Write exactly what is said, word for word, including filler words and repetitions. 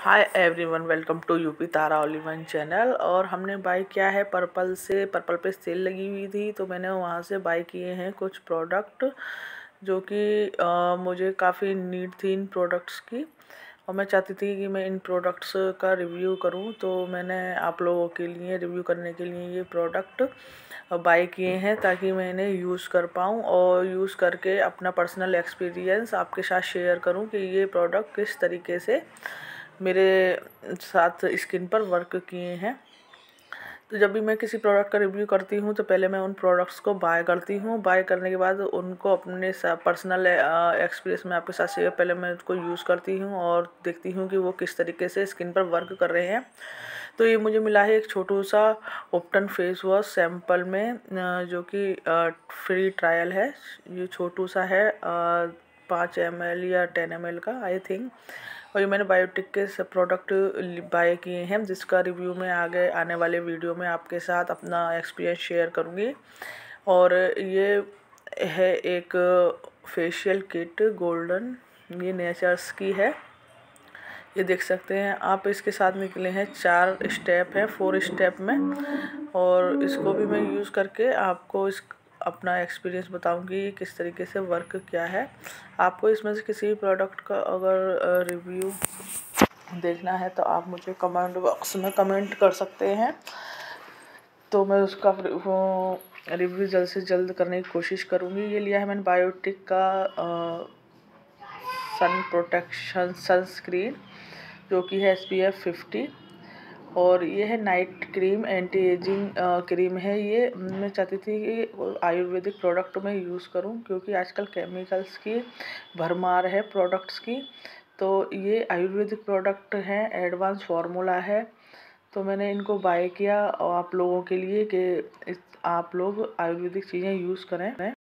Hi everyone, welcome to UP Tara only one channel. और हमने bye किया है पर्पल से। पर्पल पे सेल लगी हुई थी तो मैंने वहाँ से बाय किए हैं कुछ प्रोडक्ट जो कि अ, मुझे काफ़ी नीड थी इन प्रोडक्ट्स की और मैं चाहती थी कि मैं इन प्रोडक्ट्स का रिव्यू करूं। तो मैंने आप लोगों के लिए रिव्यू करने के लिए ये प्रोडक्ट बाय किए हैं ताकि मैं इन्हें यूज़ कर पाऊँ और यूज़ करके अपना पर्सनल एक्सपीरियंस आपके साथ शेयर करूं कि ये प्रोडक्ट किस तरीके से मेरे साथ स्किन पर वर्क किए हैं। तो जब भी मैं किसी प्रोडक्ट का रिव्यू करती हूँ तो पहले मैं उन प्रोडक्ट्स को बाय करती हूँ। बाय करने के बाद उनको अपने पर्सनल एक्सपीरियंस में आपके साथ शेयर पहले मैं उसको यूज़ करती हूँ और देखती हूँ कि वो किस तरीके से स्किन पर वर्क कर रहे हैं। तो ये मुझे मिला है एक छोटू सा ओप्टन फेस वॉश सैम्पल में, जो कि फ्री ट्रायल है। ये छोटू सा है, पाँच एम एल या टेन एम एल का आई थिंक। और ये मैंने बायोटिक के सब प्रोडक्ट बाय किए हैं जिसका रिव्यू मैं आगे आने वाले वीडियो में आपके साथ अपना एक्सपीरियंस शेयर करूँगी। और ये है एक फेशियल किट गोल्डन, ये नेचर्स की है। ये देख सकते हैं आप, इसके साथ निकले हैं चार स्टेप है, फोर स्टेप में। और इसको भी मैं यूज़ करके आपको इस अपना एक्सपीरियंस बताऊंगी किस तरीके से वर्क क्या है। आपको इसमें से किसी भी प्रोडक्ट का अगर रिव्यू देखना है तो आप मुझे कमेंट बॉक्स में कमेंट कर सकते हैं, तो मैं उसका रिव्यू जल्द से जल्द करने की कोशिश करूँगी। ये लिया है मैंने बायोटिक का सन प्रोटेक्शन सनस्क्रीन जो कि है एस पी एफ फिफ्टी। और ये है night cream, anti ageing cream है। ये मैं चाहती थी कि आयुर्वेदिक प्रोडक्ट में यूज़ करूं क्योंकि आजकल केमिकल्स की भरमार है प्रोडक्ट्स की। तो ये आयुर्वेदिक प्रोडक्ट है, एडवांस फार्मूला है। तो मैंने इनको बाय किया और आप लोगों के लिए कि आप लोग आयुर्वेदिक चीज़ें यूज़ करें।